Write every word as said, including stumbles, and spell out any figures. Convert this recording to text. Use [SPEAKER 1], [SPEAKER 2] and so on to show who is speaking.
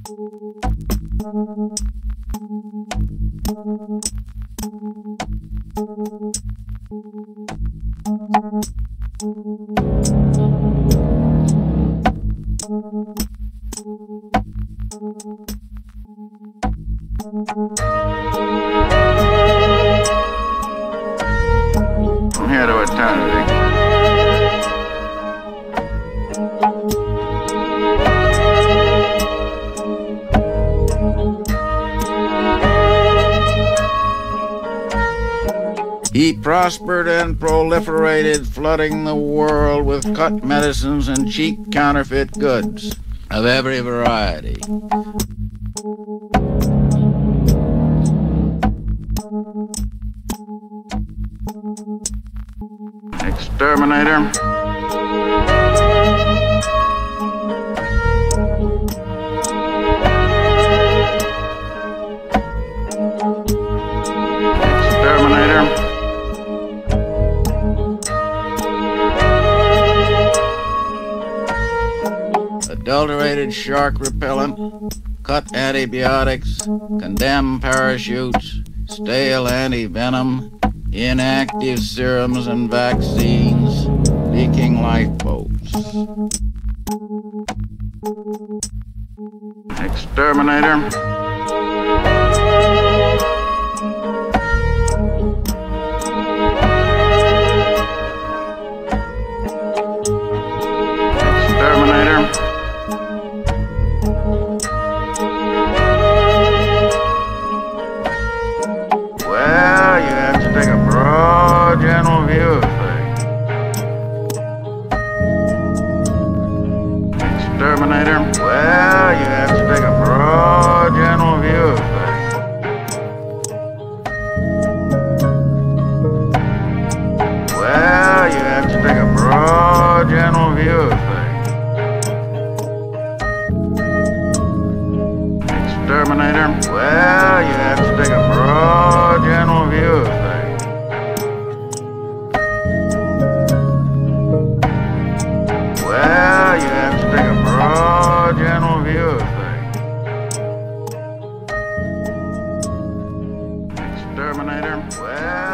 [SPEAKER 1] From here to eternity. He prospered and proliferated, flooding the world with cut medicines and cheap counterfeit goods of every variety. Exterminator. Adulterated shark repellent, cut antibiotics, condemned parachutes, stale anti-venom, inactive serums and vaccines, leaking lifeboats. Exterminator. General view of things. Exterminator. Well, you have to take a broad general view of things. Well, you have to take a broad general view of things. Exterminator. Well, you have to take a broad general view of things. Well, you have to take a broad general view of things. Exterminator. Well.